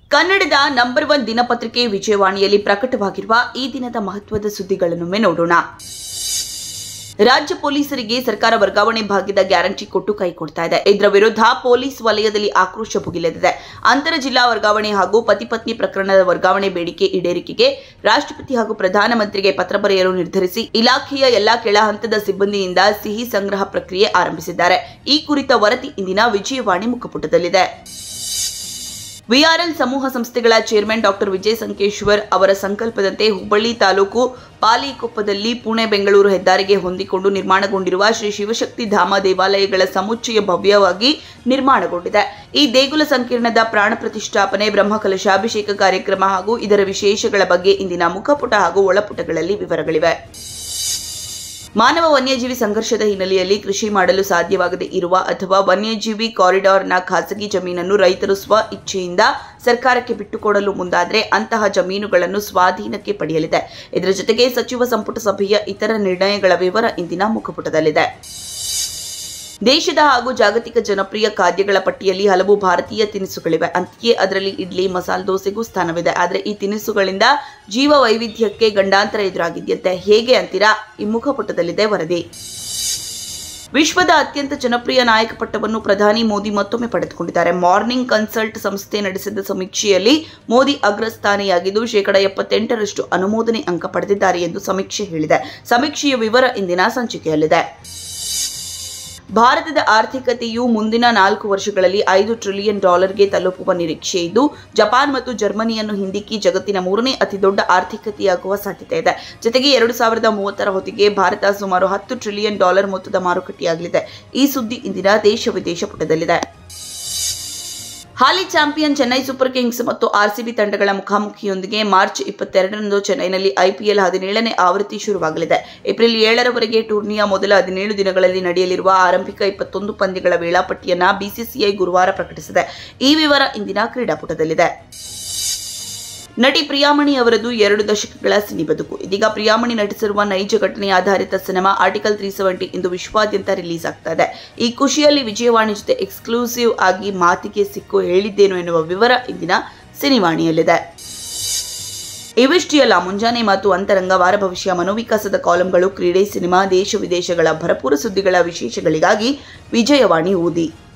ಕನ್ನಡದ ನಂಬರ್ 1 ದಿನಪತ್ರಿಕೆ ವಿಜಯವಾಣಿಯಲ್ಲಿ ಪ್ರಕಟವಾಗಿರುವ ಈ ದಿನದ ಮಹತ್ವದ ಸುದ್ದಿಗಳನ್ನೊಮ್ಮೆ ನೋಡೋಣ. ರಾಜ್ಯ ಪೊಲೀಸರಿಗೆ ಸರ್ಕಾರ ವರ್ಗಾವಣೆ ಭಾಗ್ಯದ ಗ್ಯಾರಂಟಿ ಕೊಟ್ಟು ಕೈ ಕೊಡ್ತಾ ಇದೆ. ಇದರ ವಿರುದ್ಧ ಪೊಲೀಸ್ ವಲಯದಲ್ಲಿ ಆಕ್ರೋಶ ಭುಗಿಲೆದಿದೆ. ಅಂತರ ಜಿಲ್ಲಾ ವರ್ಗಾವಣೆ ಹಾಗೂ ಪತಿ ಪತ್ನಿ ಪ್ರಕರಣದ ವರ್ಗಾವಣೆ ಬೇಡಿಕೆ ಈಡೇರಿಕೆಗೆ ರಾಷ್ಟ್ರಪತಿ ಹಾಗೂ ಪ್ರಧಾನಮಂತ್ರಿಗೆ ಪತ್ರ ಬರೆಯಲು ನಿರ್ಧರಿಸಿ ಇಲಾಖೆಯ ಎಲ್ಲಾ ಕೆಳ ಹಂತದ ಸಿಬ್ಬಂದಿಯಿಂದ ಸಿಹಿ ಸಂಗ್ರಹ ಪ್ರಕ್ರಿಯೆ ಆರಂಭಿಸಿದ್ದಾರೆ. ಈ ಕುರಿತ ವರದಿ ಇಂದಿನ ವಿಜಯವಾಣಿ ಮುಖಪುಟದಲ್ಲಿದೆ. ವಿಆರ್ಎಲ್ ಸಮೂಹ ಸಂಸ್ಥೆಗಳ ಚೇರ್ಮನ್ ಡಾಕ್ಟರ್ ವಿಜಯ್ ಸಂಕೇಶ್ವರ್ ಅವರ ಸಂಕಲ್ಪದಂತೆ ಹುಬ್ಬಳ್ಳಿ ತಾಲೂಕು ಪಾಲಿಕೊಪ್ಪದಲ್ಲಿ ಪುಣೆ ಬೆಂಗಳೂರು ಹೆದ್ದಾರಿಗೆ ಹೊಂದಿಕೊಂಡು ನಿರ್ಮಾಣಗೊಂಡಿರುವ ಶ್ರೀ ಶಿವಶಕ್ತಿ ಧಾಮ ದೇವಾಲಯಗಳ ಸಮುಚ್ಚಯ ಭವ್ಯವಾಗಿ ನಿರ್ಮಾಣಗೊಂಡಿದೆ. ಈ ದೇಗುಲ ಸಂಕೀರ್ಣದ ಪ್ರಾಣ ಪ್ರತಿಷ್ಠಾಪನೆ, ಬ್ರಹ್ಮಕಲಶಾಭಿಷೇಕ ಕಾರ್ಯಕ್ರಮ ಹಾಗೂ ಇದರ ವಿಶೇಷಗಳ ಬಗ್ಗೆ ಇಂದಿನ ಮುಖಪುಟ ಹಾಗೂ ಒಳಪುಟಗಳಲ್ಲಿ ವಿವರಗಳಿವೆ. ಮಾನವ ವನ್ಯಜೀವಿ ಸಂಘರ್ಷದ ಹಿನ್ನೆಲೆಯಲ್ಲಿ ಕೃಷಿ ಮಾಡಲು ಸಾಧ್ಯವಾಗದೇ ಇರುವ ಅಥವಾ ವನ್ಯಜೀವಿ ಕಾರಿಡಾರ್ನ ಖಾಸಗಿ ಜಮೀನನ್ನು ರೈತರು ಸ್ವ ಇಚ್ಛೆಯಿಂದ ಸರ್ಕಾರಕ್ಕೆ ಬಿಟ್ಟುಕೊಡಲು ಮುಂದಾದರೆ ಅಂತಹ ಜಮೀನುಗಳನ್ನು ಸ್ವಾಧೀನಕ್ಕೆ ಪಡೆಯಲಿದೆ. ಇದರ ಜೊತೆಗೆ ಸಚಿವ ಸಂಪುಟ ಸಭೆಯ ಇತರ ನಿರ್ಣಯಗಳ ವಿವರ ಇಂದಿನ ಮುಖಪುಟದಲ್ಲಿದೆ. ದೇಶದ ಹಾಗೂ ಜಾಗತಿಕ ಜನಪ್ರಿಯ ಖಾದ್ಯಗಳ ಪಟ್ಟಿಯಲ್ಲಿ ಹಲವು ಭಾರತೀಯ ತಿನಿಸುಗಳಿವೆ. ಅಂತೆಯೇ ಅದರಲ್ಲಿ ಇಡ್ಲಿ, ಮಸಾಲೆ ದೋಸೆಗೂ ಸ್ಥಾನವಿದೆ. ಆದರೆ ಈ ತಿನಿಸುಗಳಿಂದ ಜೀವ ವೈವಿಧ್ಯಕ್ಕೆ ಗಂಡಾಂತರ ಎದುರಾಗಿದೆಯಂತೆ. ಹೇಗೆ ಅಂತೀರಾ? ಈ ಮುಖಪುಟದಲ್ಲಿದೆ ವರದಿ. ವಿಶ್ವದ ಅತ್ಯಂತ ಜನಪ್ರಿಯ ನಾಯಕ ಪಟ್ಟವನ್ನು ಪ್ರಧಾನಿ ಮೋದಿ ಮತ್ತೊಮ್ಮೆ ಪಡೆದುಕೊಂಡಿದ್ದಾರೆ. ಮಾರ್ನಿಂಗ್ ಕನ್ಸಲ್ಟ್ ಸಂಸ್ಥೆ ನಡೆಸಿದ ಸಮೀಕ್ಷೆಯಲ್ಲಿ ಮೋದಿ ಅಗ್ರಸ್ಥಾನಿಯಾಗಿದ್ದು 78% ಅನುಮೋದನೆ ಅಂಕ ಪಡೆದಿದ್ದಾರೆ ಎಂದು ಸಮೀಕ್ಷೆ ಹೇಳಿದೆ. ಸಮೀಕ್ಷೆಯ ವಿವರ ಇಂದಿನ ಸಂಚಿಕೆಯಲ್ಲಿದೆ. ಭಾರತದ ಆರ್ಥಿಕತೆಯು ಮುಂದಿನ 4 ವರ್ಷಗಳಲ್ಲಿ $5 ಟ್ರಿಲಿಯನ್ ತಲುಪುವ ನಿರೀಕ್ಷೆ ಇದ್ದು, ಜಪಾನ್ ಮತ್ತು ಜರ್ಮನಿಯನ್ನು ಹಿಂದಿಕ್ಕಿ ಜಗತ್ತಿನ 3ನೇ ಅತಿದೊಡ್ಡ ಆರ್ಥಿಕತೆಯಾಗುವ ಸಾಧ್ಯತೆ ಇದೆ. ಜೊತೆಗೆ 2030ರ ಹೊತ್ತಿಗೆ ಭಾರತ ಸುಮಾರು $10 ಟ್ರಿಲಿಯನ್ ಮೊತ್ತದ ಮಾರುಕಟ್ಟೆಯಾಗಲಿದೆ. ಈ ಸುದ್ದಿ ಇಂದಿನ ದೇಶ ವಿದೇಶ ಪುಟದಲ್ಲಿದೆ. ಹಾಲಿ ಚಾಂಪಿಯನ್ ಚೆನ್ನೈ ಸೂಪರ್ ಕಿಂಗ್ಸ್ ಮತ್ತು ಆರ್ಸಿಬಿ ತಂಡಗಳ ಮುಖಾಮುಖಿಯೊಂದಿಗೆ ಮಾರ್ಚ್ 22ರಂದು ಚೆನ್ನೈನಲ್ಲಿ ಐಪಿಎಲ್ 17ನೇ ಆವೃತ್ತಿ ಶುರುವಾಗಲಿದೆ. ಏಪ್ರಿಲ್ 7ರವರೆಗೆ ಟೂರ್ನಿಯ ಮೊದಲ 17 ದಿನಗಳಲ್ಲಿ ನಡೆಯಲಿರುವ ಆರಂಭಿಕ 21 ಪಂದ್ಯಗಳ ವೇಳಾಪಟ್ಟಿಯನ್ನು ಬಿಸಿಸಿಐ ಗುರುವಾರ ಪ್ರಕಟಿಸಿದೆ. ಈ ವಿವರ ಇಂದಿನ ಕ್ರೀಡಾಪುಟದಲ್ಲಿದೆ. ನಟಿ ಪ್ರಿಯಾಮಣಿ ಅವರದು 2 ದಶಕಗಳ ಸಿನಿ ಬದುಕು. ಇದೀಗ ಪ್ರಿಯಾಮಣಿ ನಟಿಸಿರುವ ನೈಜ ಘಟನೆ ಆಧಾರಿತ ಸಿನಿಮಾ ಆರ್ಟಿಕಲ್ 370 ಇಂದು ವಿಶ್ವಾದ್ಯಂತ ರಿಲೀಸ್ ಆಗ್ತಾ ಇದೆ. ಈ ಖುಷಿಯಲ್ಲಿ ವಿಜಯವಾಣಿ ಜೊತೆ ಎಕ್ಸ್ಕ್ಲೂಸಿವ್ ಆಗಿ ಮಾತಿಗೆ ಸಿಕ್ಕು ಹೇಳಿದ್ದೇನು ಎನ್ನುವ ವಿವರ ಇಂದಿನ ಸಿನಿವಾಣಿಯಲ್ಲಿದೆ. ಇವಿಷ್ಟೇ ಅಲ್ಲ, ಮುಂಜಾನೆ ಮಾತು, ಅಂತರಂಗ, ವಾರ ಭವಿಷ್ಯ, ಮನೋವಿಕಾಸದ ಕಾಲಂಗಳು, ಕ್ರೀಡೆ, ಸಿನಿಮಾ, ದೇಶ ವಿದೇಶಗಳ ಭರಪೂರ ಸುದ್ದಿಗಳ ವಿಶೇಷಗಳಿಗಾಗಿ ವಿಜಯವಾಣಿ ಓದಿ.